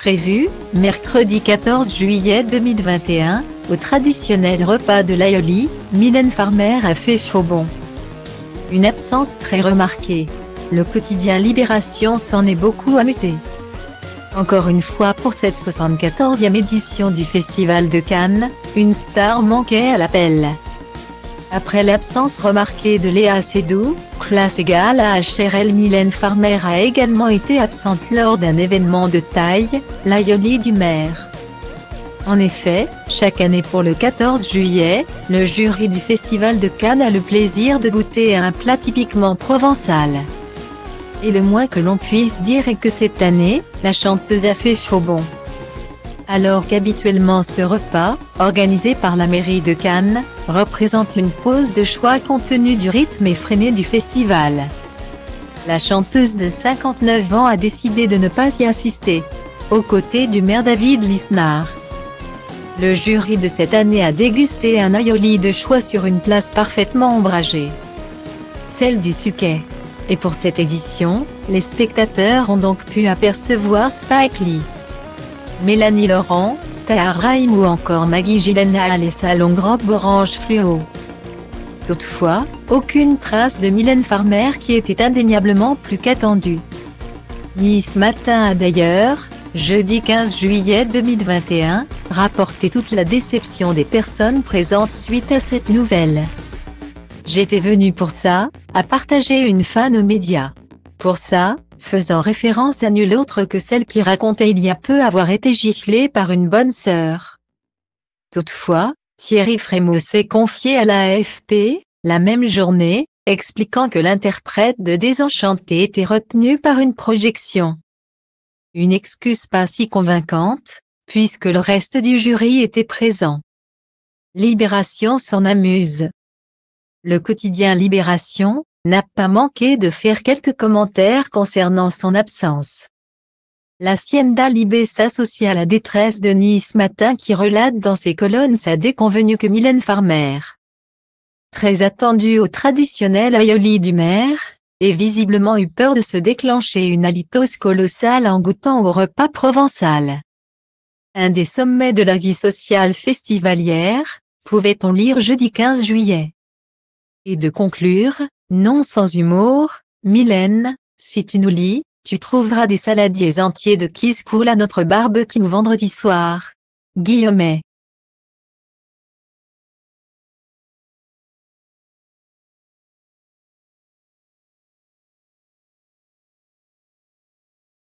prévu, mercredi 14 juillet 2021, au traditionnel repas de l'Aioli, Mylène Farmer a fait faux bond. Une absence très remarquée. Le quotidien Libération s'en est beaucoup amusé. Encore une fois pour cette 74e édition du Festival de Cannes, une star manquait à l'appel. Après l'absence remarquée de Léa Seydoux, classe égale à HRL, Mylène Farmer a également été absente lors d'un événement de taille, l'Aioli du Maire. En effet, chaque année pour le 14 juillet, le jury du Festival de Cannes a le plaisir de goûter à un plat typiquement provençal. Et le moins que l'on puisse dire est que cette année, la chanteuse a fait faux bond. Alors qu'habituellement ce repas, organisé par la mairie de Cannes, représente une pause de choix compte tenu du rythme effréné du festival. La chanteuse de 59 ans a décidé de ne pas y assister, aux côtés du maire David Lisnard. Le jury de cette année a dégusté un aioli de choix sur une place parfaitement ombragée, celle du Suquet. Et pour cette édition, les spectateurs ont donc pu apercevoir Spike Lee, Mélanie Laurent, Tahar Rahim ou encore Maggie Gyllenhaal et sa longue robe orange fluo. Toutefois, aucune trace de Mylène Farmer qui était indéniablement plus qu'attendue. Nice Matin a d'ailleurs, jeudi 15 juillet 2021, rapporté toute la déception des personnes présentes suite à cette nouvelle. J'étais venue pour ça, a partagé une fan aux médias. Pour ça, faisant référence à nulle autre que celle qui racontait il y a peu avoir été giflée par une bonne sœur. Toutefois, Thierry Frémaux s'est confié à la AFP, la même journée, expliquant que l'interprète de Désenchanté était retenu par une projection. Une excuse pas si convaincante, puisque le reste du jury était présent. Libération s'en amuse. Le quotidien Libération n'a pas manqué de faire quelques commentaires concernant son absence. L'Hacienda Libé s'associe à la détresse de Nice Matin qui relate dans ses colonnes sa déconvenue que Mylène Farmer, très attendue au traditionnel aioli du Maire, ait visiblement eu peur de se déclencher une halitose colossale en goûtant au repas provençal. Un des sommets de la vie sociale festivalière, pouvait-on lire jeudi 15 juillet. Et de conclure, non sans humour, Mylène, si tu nous lis, tu trouveras des saladiers entiers de kiss cool à notre barbecue vendredi soir. Guillemet.